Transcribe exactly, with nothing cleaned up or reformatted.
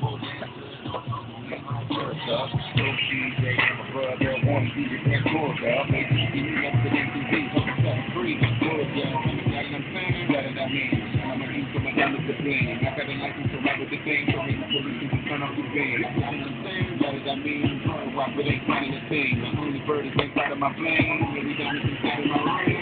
But ain't finding a thing. The only bird is inside of my plane. Every time it's inside of my rain.